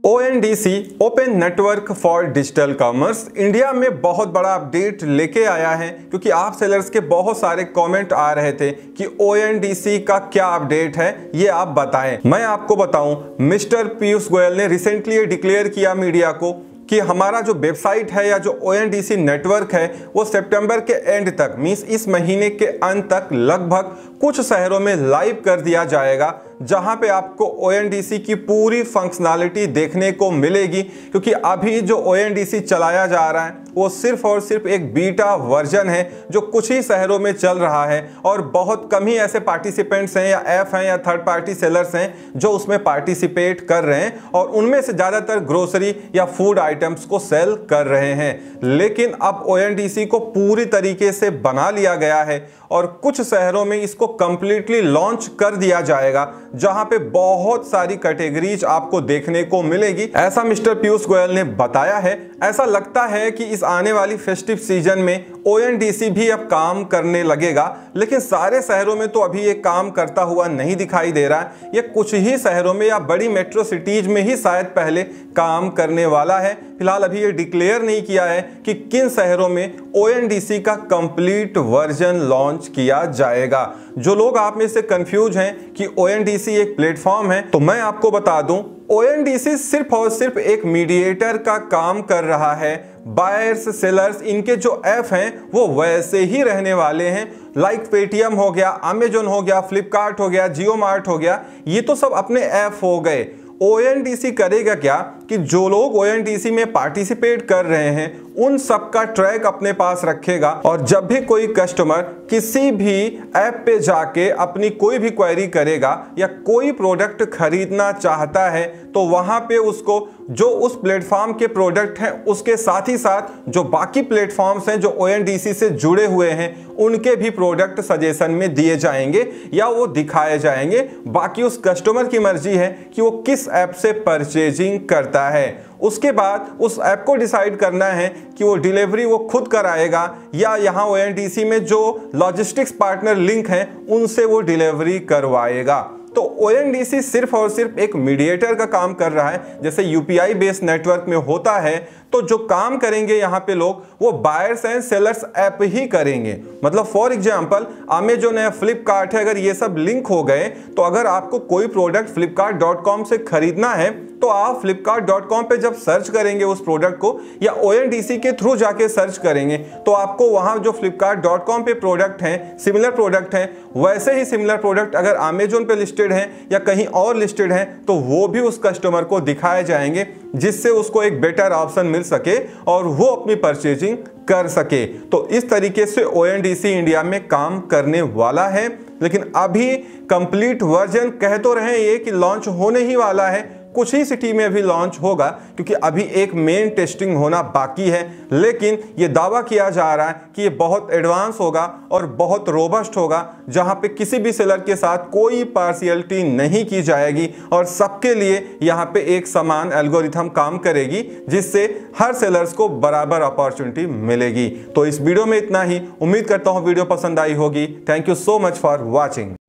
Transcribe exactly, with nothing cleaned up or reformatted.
O N D C open network for digital commerce India में बहुत बड़ा update लेके आया है, क्योंकि आप सेलर्स के बहुत सारे कमेंट आ रहे थे कि ओ एन डी सी का क्या अपडेट है, ये आप बताएं। मैं आपको बताऊं, मिस्टर पीयूष गोयल ने रिसेंटली ये डिक्लेयर किया मीडिया को कि हमारा जो वेबसाइट है या जो O N D C network है वो सितंबर के एंड तक, मींस इस महीने के अंत तक लगभग कुछ शहरों में लाइव कर दिया जाएगा, जहां पे आपको ओ एन डी सी की पूरी फंक्शनैलिटी देखने को मिलेगी। क्योंकि अभी जो ओ एन डी सी चलाया जा रहा है वो सिर्फ और सिर्फ एक बीटा वर्जन है जो कुछ ही शहरों में चल रहा है, और बहुत कम ही ऐसे पार्टिसिपेंट्स हैं या ऐप हैं या थर्ड पार्टी सेलर्स हैं जो उसमें पार्टिसिपेट कर रहे हैं, और उनमें से ज़्यादातर ग्रोसरी या फूड आइटम्स को सेल कर रहे हैं। लेकिन अब ओ एन डी सी को पूरी तरीके से बना लिया गया है और कुछ शहरों में इसको कंप्लीटली लॉन्च कर दिया जाएगा, जहां पे बहुत सारी कैटेगरीज आपको देखने को मिलेगी, ऐसा मिस्टर पीयूष गोयल ने बताया है। ऐसा लगता है कि इस आने वाली फेस्टिव सीजन में ओ एन डी सी भी अब काम करने लगेगा, लेकिन सारे शहरों में तो अभी ये काम करता हुआ नहीं दिखाई दे रहा है। ये कुछ ही शहरों में या बड़ी मेट्रो सिटीज में ही शायद पहले काम करने वाला है। फिलहाल अभी ये डिक्लेयर नहीं किया है कि किन शहरों में ओ एन डी सी का कंप्लीट वर्जन लॉन्च किया जाएगा। जो लोग आप में से कंफ्यूज हैं कि ओ एन डी सी एक प्लेटफॉर्म है, तो मैं आपको बता दूं, ओ एन डी सी सिर्फ और सिर्फ एक मीडिएटर का काम कर रहा है। बायर्स, सेलर्स, इनके जो ऐप हैं वो वैसे ही रहने वाले हैं। लाइक पेटीएम हो गया, अमेजोन हो गया, फ्लिपकार्ट हो गया, जियो मार्ट हो गया, ये तो सब अपने ऐप हो गए। ओ एन डी सी करेगा क्या कि जो लोग ओ एन डी सी में पार्टिसिपेट कर रहे हैं उन सब का ट्रैक अपने पास रखेगा, और जब भी कोई कस्टमर किसी भी ऐप पे जाके अपनी कोई भी क्वेरी करेगा या कोई प्रोडक्ट खरीदना चाहता है, तो वहां पे उसको जो उस प्लेटफॉर्म के प्रोडक्ट हैं उसके साथ ही साथ जो बाकी प्लेटफॉर्म्स हैं जो ओ एन डी सी से जुड़े हुए हैं उनके भी प्रोडक्ट सजेशन में दिए जाएंगे या वो दिखाए जाएंगे। बाकी उस कस्टमर की मर्जी है कि वो किस ऐप से परचेजिंग करता है। उसके बाद उस ऐप को डिसाइड करना है कि वो डिलीवरी वो खुद कराएगा या यहाँ ओ एन डी सी में जो लॉजिस्टिक्स पार्टनर लिंक हैं उनसे वो डिलीवरी करवाएगा। तो ओ एन डी सी सिर्फ और सिर्फ एक मीडिएटर का काम कर रहा है, जैसे U P I based network में होता है। तो जो काम करेंगे यहाँ पे लोग वो बायर्स एंड सेलर्स ऐप ही करेंगे। मतलब फॉर एग्जांपल अमेजोन है, फ्लिपकार्ट है, अगर ये सब लिंक हो गए तो अगर आपको कोई प्रोडक्ट फ्लिपकार्ट डॉट कॉम से खरीदना है तो आप फ्लिपकार्ट डॉट कॉम पे जब सर्च करेंगे उस प्रोडक्ट को या ओ एन डी सी के थ्रू जाके सर्च करेंगे तो आपको वहां जो फ्लिपकार्ट डॉट कॉम पे प्रोडक्ट हैं, सिमिलर प्रोडक्ट हैं, वैसे ही सिमिलर प्रोडक्ट अगर अमेजोन पे लिस्टेड हैं या कहीं और लिस्टेड हैं तो वो भी उस कस्टमर को दिखाए जाएंगे, जिससे उसको एक बेटर ऑप्शन मिल सके और वो अपनी परचेजिंग कर सके। तो इस तरीके से O N D C India में काम करने वाला है, लेकिन अभी कंप्लीट वर्जन कह तो रहे हैं ये कि लॉन्च होने ही वाला है, कुछ ही सिटी में भी लॉन्च होगा, क्योंकि अभी एक मेन टेस्टिंग होना बाकी है। लेकिन ये दावा किया जा रहा है कि ये बहुत एडवांस होगा और बहुत रोबस्ट होगा, जहां पे किसी भी सेलर के साथ कोई पार्शियलिटी नहीं की जाएगी और सबके लिए यहाँ पे एक समान एल्गोरिथम काम करेगी, जिससे हर सेलर्स को बराबर अपॉर्चुनिटी मिलेगी। तो इस वीडियो में इतना ही। उम्मीद करता हूँ वीडियो पसंद आई होगी। Thank you so much for watching.